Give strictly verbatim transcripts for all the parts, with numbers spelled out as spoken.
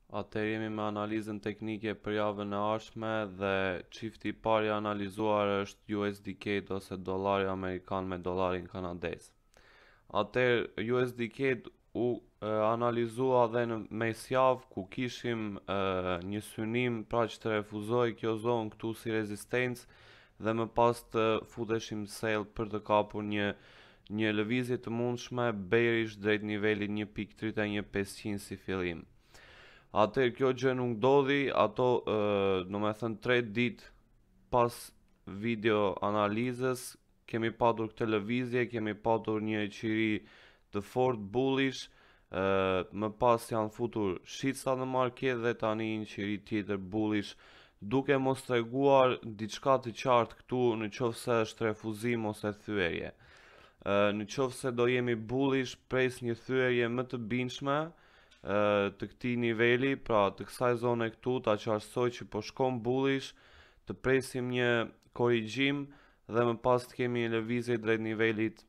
Atëherë jemi me analizën teknike për javën e ardhshme dhe çifti i parë i analizuar është U S D K ose dollari amerikan me dollarin kanadez. Atëherë U S D K u e, analizua dhe në mesjavë ku kishim e, një synim pra që të refuzoj kjo zonë këtu si rezistencë dhe më pas të futeshim sell për të kapur një një lëvizje të mundshme bearish drejt nivelit një pikë tridhjet e një pesëqind si fillim. Atëherë kjo gjë nuk ndodhi, ato do me thënë tre ditë pas video analizës kemi patur këtë lëvizje, kemi patur një qiri të fort bullish, uh, më pas janë futur shitsa në market dhe tani një qiri tjetër bullish, duke mos treguar diçka të qartë këtu në qoftë se është refuzim ose thyerje. Uh, në qoftë se do jemi bullish, pres një thyerje më të bindshme uh, të këtij niveli, pra të kësaj zone këtu, ta qartësoj që po shkon bullish, të presim një korrigjim dhe më pas të kemi një lëvizje drejt nivelit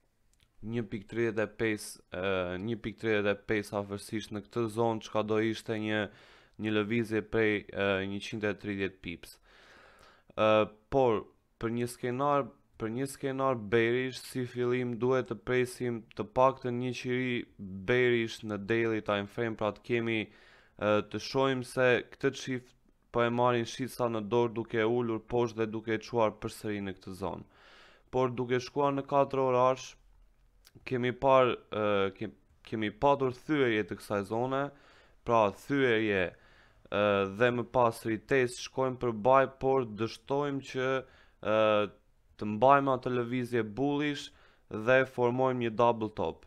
një pikë tridhjet e pesë një pikë tridhjet e pesë afërsisht në këtë zonë, çka do ishte një një lëvizje prej njëqind e tridhjet pips. Uh, por për një skenar për një skenar bearish si fillim duhet të presim të paktën një qiri bearish në daily time frame, pra të kemi uh, të shohim se këtë çift po e marrin shitsa në dorë duke ulur poshtë dhe duke e çuar përsëri në këtë zonë. Por duke shkuar në katër orash kemi par uh, ke, kemi patur thyerje të kësaj zone, pra thyerje uh, dhe më pas retest shkojmë për buy, por dështojmë që uh, të mbajmë atë lëvizje bullish dhe formojmë një double top.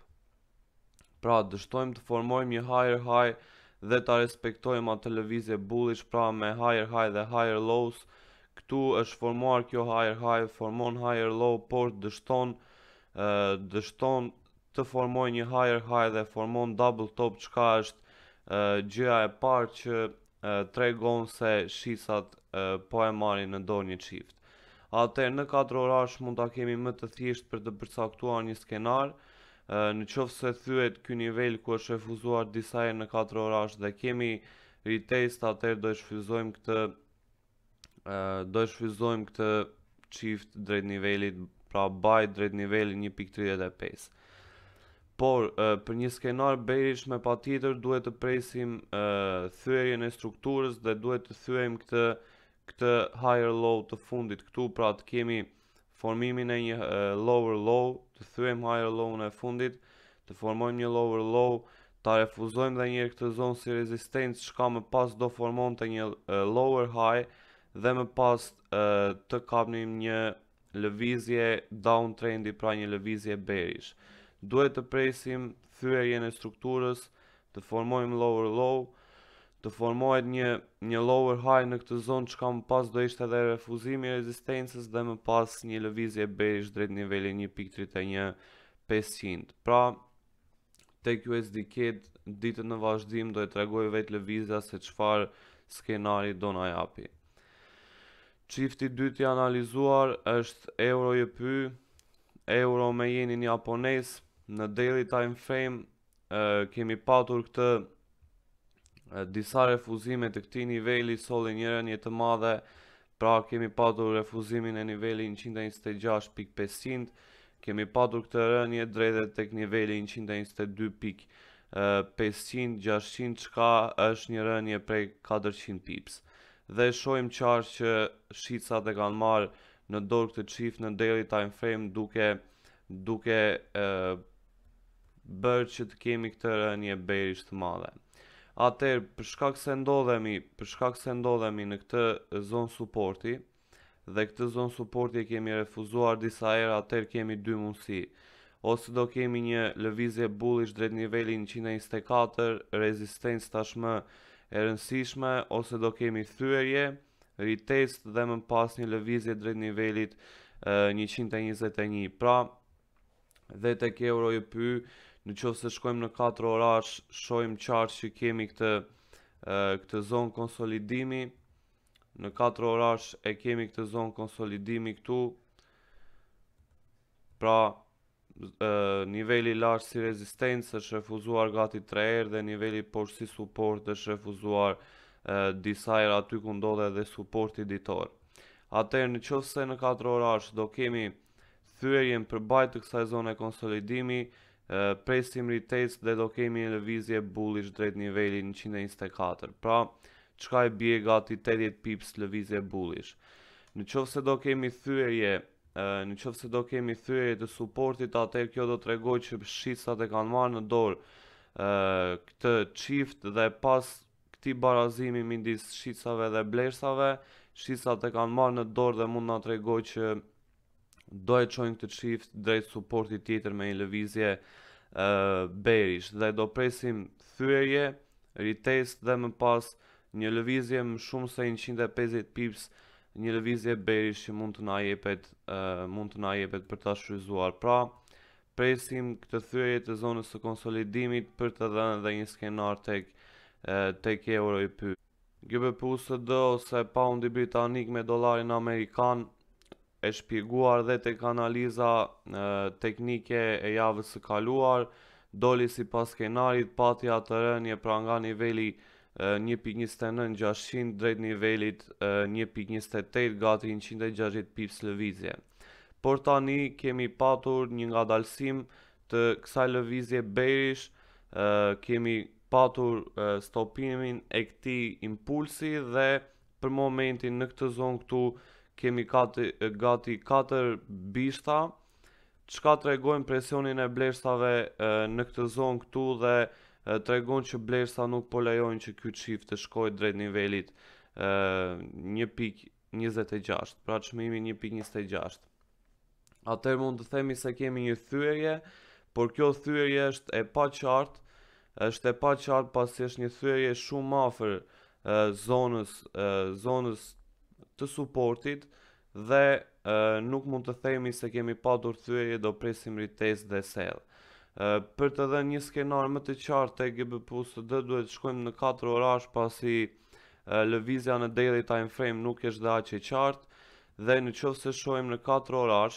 Pra dështojmë të formojmë një higher high dhe ta respektojmë atë lëvizje bullish, pra me higher high dhe higher lows. Këtu është formuar kjo higher high, formon higher low, por dështon uh, dështon të formoj një higher high dhe formon double top, çka është uh, gjëja e parë që uh, tregon se shisat uh, po e marrin në dorë një çift. Atëherë në katër orash mund ta kemi më të thjeshtë për të përcaktuar një skenar. Uh, në qoftë se thyet ky nivel ku është refuzuar disa herë në katër orash dhe kemi retest, atëherë do e shfrytëzojmë këtë uh, do e shfrytëzojmë këtë çift drejt nivelit, pra buy drejt nivelit një pikë tridhjet e pesë. Por uh, për një skenar bearish me patjetër duhet të presim uh, thyerjen e strukturës dhe duhet të thyejmë këtë këtë higher low të fundit këtu, pra të kemi formimin e një uh, lower low, të thyejmë higher low në fundit, të formojmë një lower low, ta refuzojmë dhe njërë këtë zonë si rezistencë, çka më pas do formon të një uh, lower high dhe më pas uh, të kapnim një lëvizje downtrendi, pra një lëvizje bearish. Duhet të presim thyerjen e strukturës, të formojmë lower low, të formohet një një lower high në këtë zonë, çka më pas do ishte edhe refuzimi i rezistencës dhe më pas një lëvizje bearish drejt nivelit një pikë tridhjet e një pesëqind. Pra tek U S D K ditën në vazhdim do e tregoj vetë lëvizja se çfarë skenari do na japi. Çifti i dytë i analizuar është euro J P Y, euro me jenin japonez. Në daily time frame uh, kemi patur këtë disa refuzime të këtij niveli, solli një rënje të madhe, pra kemi patur refuzimin e nivelit njëqind e njëzet e gjashtë pikë pesëqind, kemi patur këtë rënje drejt tek niveli njëqind e njëzet e dy pikë pesëqind gjashtëqind, çka është një rënje prej katërqind pips. Dhe shohim qartë që shitësat e kanë marrë në dorë këtë çift në daily time frame duke duke e, bërë që të kemi këtë rënje bearish të madhe. Atëherë, për shkak se ndodhemi, për shkak se ndodhemi në këtë zonë suporti dhe këtë zonë suporti e kemi refuzuar disa herë, atëherë kemi dy mundësi. Ose do kemi një lëvizje bullish drejt nivelit njëqind e njëzet e katër, rezistencë tashmë e rëndësishme, ose do kemi thyerje, retest dhe më pas një lëvizje drejt nivelit uh, njëqind e njëzet e një. Pra, dhe tek euro J P Y, në qoftë se shkojmë në katër orash, shohim qartë që kemi këtë uh, këtë zonë konsolidimi. Në katër orash e kemi këtë zonë konsolidimi këtu. Pra uh, niveli i lartë si rezistencë është refuzuar gati tre herë dhe niveli poshtë si suport është refuzuar uh, disa herë aty ku ndodhe edhe suporti ditor. Atëherë në qoftë se në katër orash do kemi thyerjen përballë të kësaj zone konsolidimi, uh, presim retest dhe do kemi një lëvizje bullish drejt niveli njëqind e njëzet e katër. Pra, çka e bie gati tetëdhjetë pips lëvizje bullish. Në qoftë se do kemi thyerje Në qoftë se do kemi thyerje të suportit, atëherë kjo do t'rregoj që shitsat e kanë marrë në dorë këtë çift dhe pas këtij barazimi midis shitsave dhe blersave, shitsat e kanë marrë në dorë dhe mund na t'rregoj që do e çojnë këtë çift drejt suportit tjetër me një lëvizje bearish dhe do presim thyerje, retest dhe më pas një lëvizje më shumë se njëqind e pesëdhjetë pips, një lëvizje bearish që mund të na jepet uh, mund të na jepet për ta shfryzuar. Pra, presim këtë thyerje të zonës së konsolidimit për të dhënë edhe një skenar tek uh, tek euro i py. G B P U S D ose paundi britanik me dollarin amerikan e shpjeguar dhe tek analiza uh, teknike e javës së kaluar, doli sipas skenarit pati atë rënje pra nga niveli një pikë njëzet e nëntë gjashtëqind drejt nivelit një pikë njëzet e tetë gati njëqind e gjashtëdhjetë pips lëvizje. Por tani kemi patur një ngadalësim të kësaj lëvizje bearish, kemi patur stopimin e këtij impulsi dhe për momentin në këtë zonë këtu kemi gati, gati katër bishta, çka tregojnë presionin e blersave në këtë zonë këtu dhe tregon që blersa nuk po lejojnë që ky çift të shkojë drejt nivelit një pikë njëzet e gjashtë, pra çmimi një pikë njëzet e gjashtë. Atëherë mund të themi se kemi një thyerje, por kjo thyerje është e paqartë, është e paqartë pasi është një thyerje shumë afër zonës zonës të suportit dhe nuk mund të themi se kemi patur thyerje, do presim retest dhe sell. Uh, për të dhënë një skenar më të qartë te G B P U S D duhet shkojmë në katër orash pasi uh, lëvizja në daily time frame nuk është dhe aq e qartë dhe në qoftë se shohim në katër orash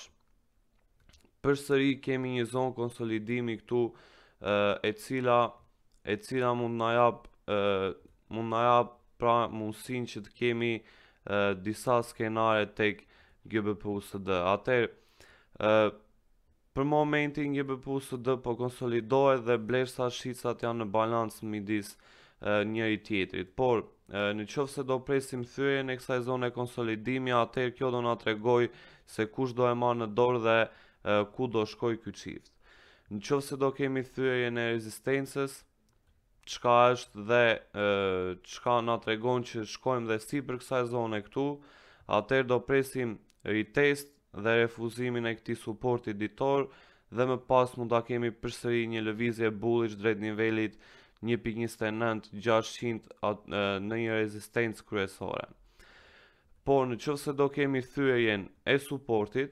përsëri kemi një zonë konsolidimi këtu uh, e cila e cila mund na jap uh, mund na jap pra mundësinë që të kemi uh, disa skenare tek G B P U S D. Atëherë uh, për momentin G B P U S D po konsolidohet dhe blersa shitsat janë në balancë midis uh, njëri tjetrit. Por uh, në qoftë se do presim thyerjen e kësaj zone konsolidimi, atëherë kjo do na tregoj se kush do e marrë në dorë dhe uh, ku do shkojë ky çift. Në qoftë se do kemi thyerjen e rezistencës, çka është dhe uh, çka na tregon që shkojmë dhe sipër kësaj zone këtu, atëherë do presim retest dhe refuzimin e këtij suporti ditor dhe më pas mund ta kemi përsëri një lëvizje bullish drejt nivelit një pikë njëzet e nëntë gjashtëqind në një rezistencë kryesore. Por në qoftë se do kemi thyerjen e suportit,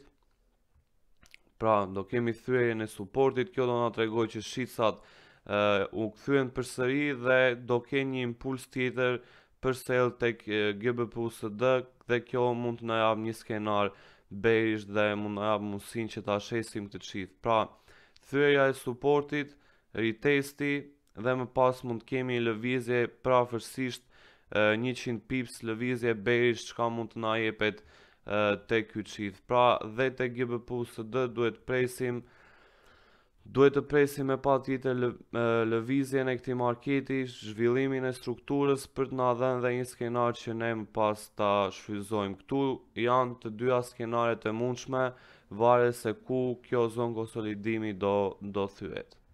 pra do kemi thyerjen e suportit, kjo do na tregojë që shitsat uh, u kthyen përsëri dhe do kenë një impuls tjetër për sell tek G B P U S D dhe kjo mund të na japë një skenar bearish dhe mund na jap mundësinë që ta shesim këtë çift. Pra, thyerja e suportit, retesti dhe më pas mund të kemi lëvizje prafërsisht njëqind pips lëvizje bearish çka mund të na jepet tek ky çift. Pra, dhe tek G B P U S D duhet presim Duhet të presim me pa tjetër lë, lëvizjen e këtij marketi, zhvillimin e strukturës për të na dhënë dhe një skenar që ne më pas ta shfrytëzojmë. Këtu janë të dyja skenaret e mundshme, varet se ku kjo zonë konsolidimi do do thyet.